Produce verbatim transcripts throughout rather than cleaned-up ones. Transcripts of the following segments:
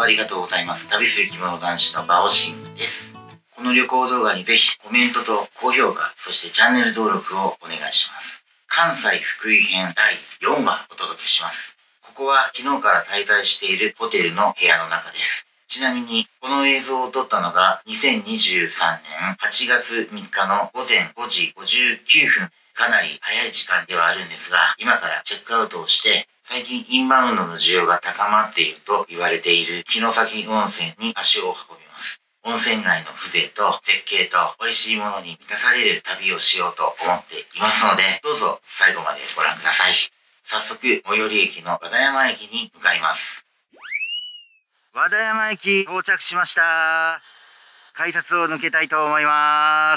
ありがとうございます。旅する着物男子のバオシンです。この旅行動画にぜひコメントと高評価、そしてチャンネル登録をお願いします。関西福井編だいよんわお届けします。ここは昨日から滞在しているホテルの部屋の中です。ちなみに、この映像を撮ったのがにせんにじゅうさんねんはちがつみっかのごぜんごじごじゅうきゅうふん。かなり早い時間ではあるんですが、今からチェックアウトをして、最近インバウンドの需要が高まっていると言われている城崎温泉に足を運びます。温泉街の風情と絶景と美味しいものに満たされる旅をしようと思っていますので、どうぞ最後までご覧ください。早速、最寄り駅の和田山駅に向かいます。和田山駅到着しました。改札を抜けたいと思います。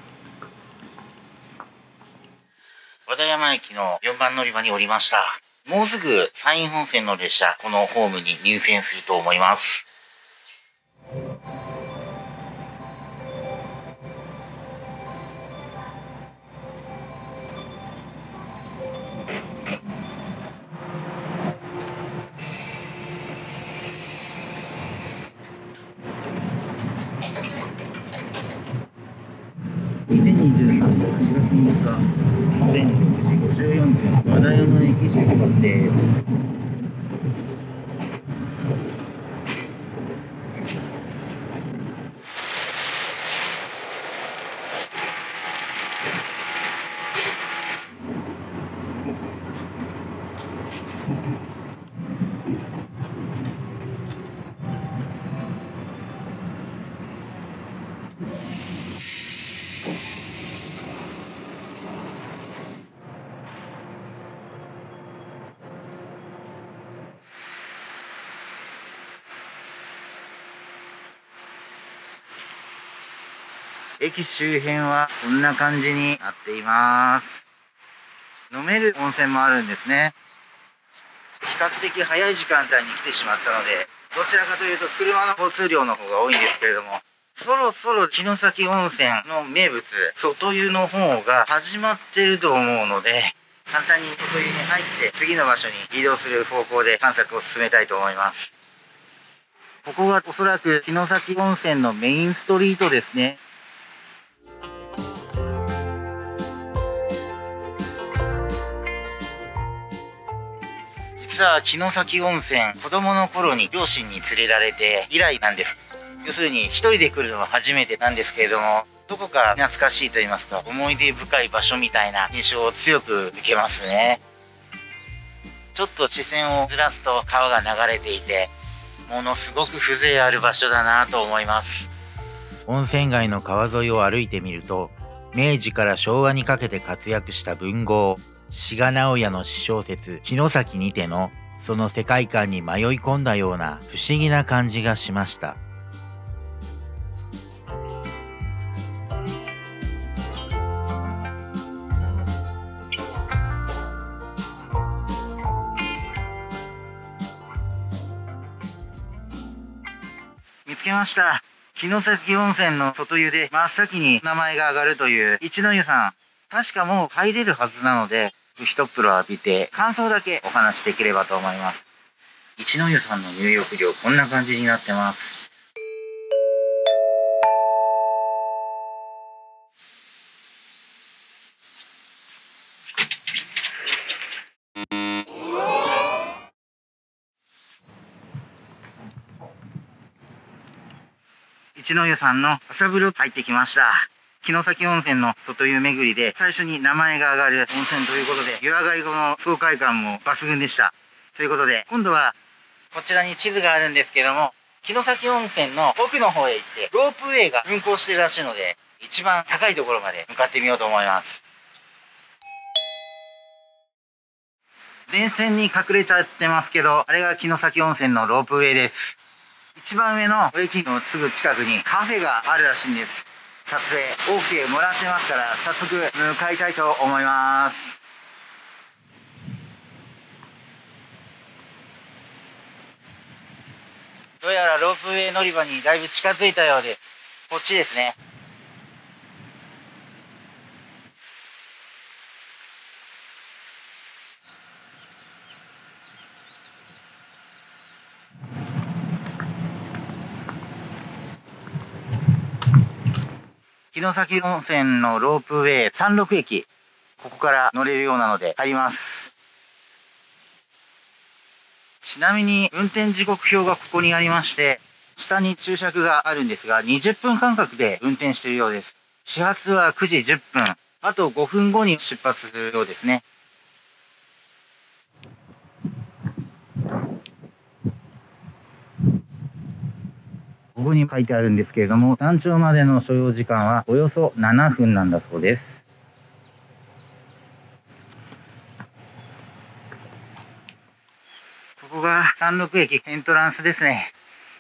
和田山駅のよんばん乗り場に降りました。もうすぐ山陰本線の列車、このホームに入線すると思います。にせんにじゅうさんねんはちがつみっかごぜんろくじごじゅうよんぷん、和田山駅出発です。駅周辺はこんな感じになっています。飲める温泉もあるんですね。比較的早い時間帯に来てしまったので、どちらかというと車の交通量の方が多いんですけれども、そろそろ城崎温泉の名物、外湯の方が始まってると思うので、簡単に外湯に入って次の場所に移動する方向で探索を進めたいと思います。ここがおそらく城崎温泉のメインストリートですね。実は城崎温泉、子供の頃に両親に連れられて以来なんです。要するに一人で来るのは初めてなんですけれども、どこか懐かしいと言いますか、思い出深い場所みたいな印象を強く受けますね。ちょっと視線をずらすと川が流れていて、ものすごく風情ある場所だなと思います。温泉街の川沿いを歩いてみると、明治から昭和にかけて活躍した文豪志賀直哉の詩小説「城崎にて」のその世界観に迷い込んだような不思議な感じがしました。見つけました。城崎温泉の外湯で真っ先に名前が上がるという一の湯さん。確かもう入れるはずなので、一風呂浴びて感想だけお話しできればと思います。一の湯さんの入浴料こんな感じになってます。一の湯さんの朝風呂入ってきました。城崎温泉の外湯巡りで最初に名前が上がる温泉ということで、湯上がり後の爽快感も抜群でした。ということで、今度はこちらに地図があるんですけども、城崎温泉の奥の方へ行って、ロープウェイが運行してるらしいので、一番高いところまで向かってみようと思います。電線に隠れちゃってますけど、あれが城崎温泉のロープウェイです。一番上の駅のすぐ近くにカフェがあるらしいんです。撮影 オーケー もらってますから、早速向かいたいと思います。どうやらロープウェイ乗り場にだいぶ近づいたようで、こっちですね。 城崎温泉のロープウェイさんろく駅、ここから乗れるようなので入ります。ちなみに運転時刻表がここにありまして、下に注釈があるんですが、にじゅっぷん間隔で運転しているようです。始発はくじじゅっぷん。あとごふんごに出発するようですね。ここに書いてあるんですけれども、山頂までの所要時間はおよそななふんなんだそうです。ここがさんろく駅エントランスですね。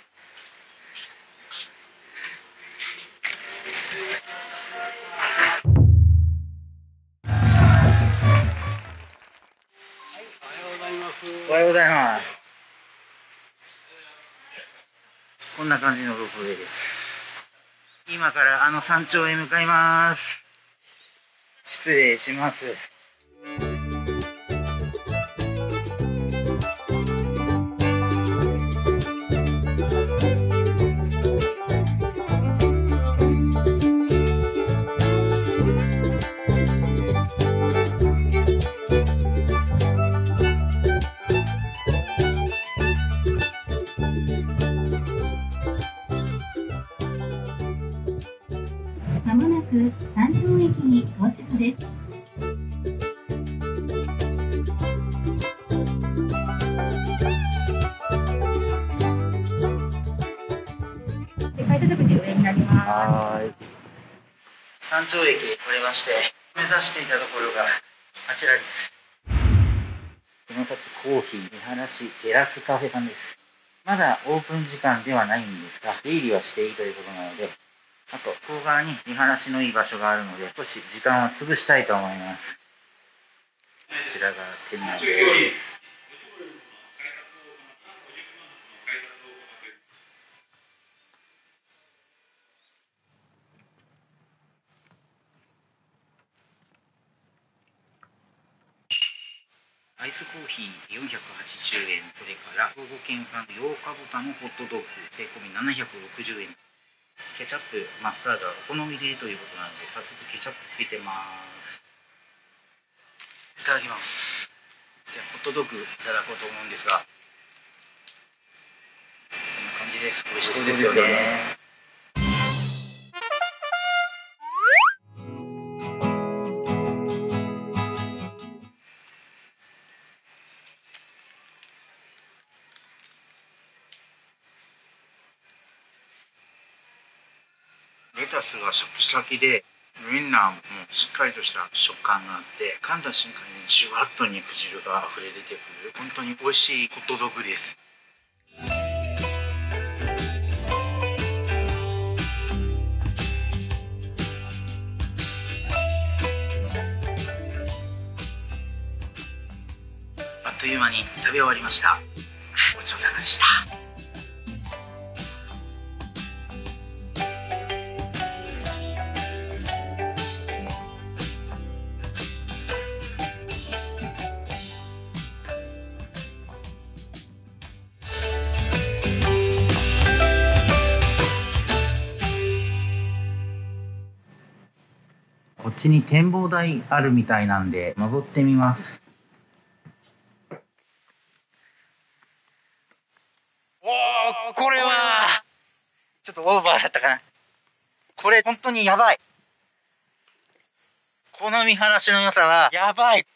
おはようございます。こんな感じのロープウェイです。今からあの山頂へ向かいます。失礼します。 まもなく山頂駅に到着です。改札口上になります。 はーい。山頂駅降りまして、目指していたところがあちらです。城崎コーヒー見晴らしテラスカフェさんです。まだオープン時間ではないんですが、出入りはしていいということなので、あと、向こう側に見晴らしのいい場所があるので、少し時間を潰したいと思います。こちらが店内です。アイスコーヒーよんひゃくはちじゅうえん、それから兵庫県産ようか豚のホットドッグ、税込みななひゃくろくじゅうえん。ケチャップ、マスタードはお好みでということなので、早速ケチャップついてます。いただきます。ではホットドッグいただこうと思うんですが、こんな感じです。美味しそうですよね。レタスがシャキシャキで、ウインナーもしっかりとした食感があって、噛んだ瞬間にじゅわっと肉汁が溢れ出てくる、本当に美味しいホットドッグです。あっという間に食べ終わりました。ごちそうさまでした。こっちに展望台あるみたいなんで、登ってみます。おー、これは、ちょっとオーバーだったかな。これ本当にやばい。この見晴らしの良さは、やばい。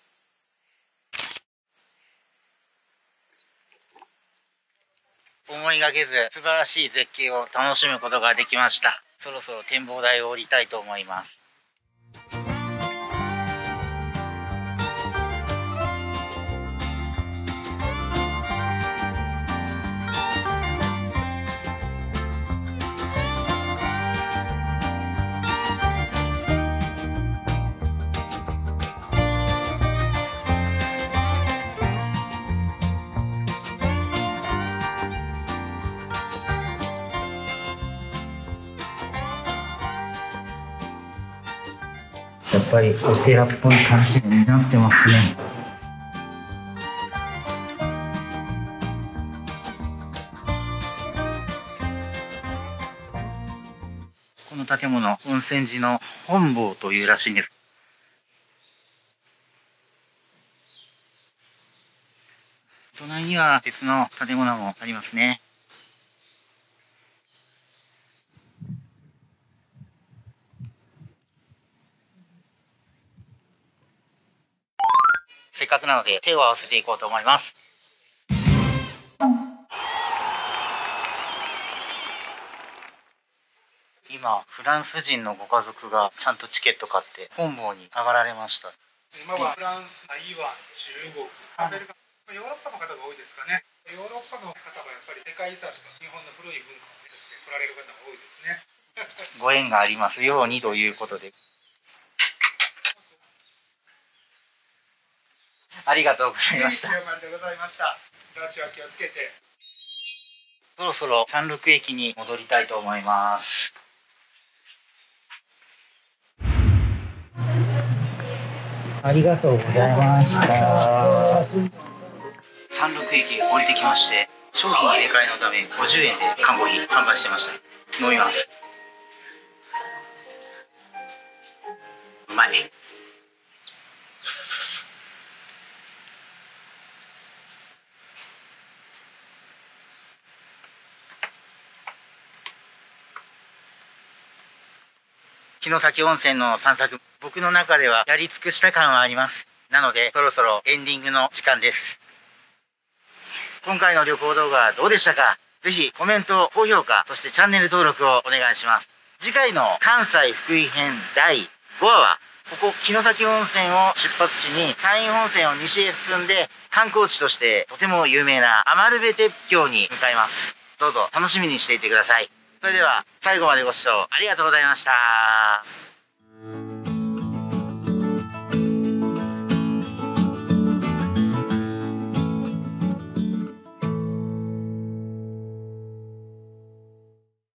思いがけず、素晴らしい絶景を楽しむことができました。そろそろ展望台を降りたいと思います。やっぱりお寺っぽい感じになってますね。 この建物、温泉寺の本坊というらしいんです。隣には別の建物もありますね。せっかくなので手を合わせていこうと思います。今、フランス人のご家族がちゃんとチケット買って本坊に上がられました。 今はフランス、台湾、中国、アメリカ、ヨーロッパの方が多いですかね。ヨーロッパの方がやっぱり世界遺産とか日本の古い文化を目指して来られる方が多いですね。 ご縁がありますようにということで。ありがとうございました。 ありがとうございました。足は気をつけて。 そろそろ三陸駅に戻りたいと思います。ありがとうございました。三陸駅降りてきまして、商品入れ替えのためごじゅうえんで缶コーヒー販売してました。飲みます。うまい。城崎温泉の散策、僕の中ではやり尽くした感はあります。なので、そろそろエンディングの時間です。今回の旅行動画どうでしたか？ぜひコメント、高評価、そしてチャンネル登録をお願いします。次回の関西福井編だいごわは、ここ城崎温泉を出発地に山陰本線を西へ進んで観光地としてとても有名な余部鉄橋に向かいます。どうぞ楽しみにしていてください。それでは最後までご視聴ありがとうございました。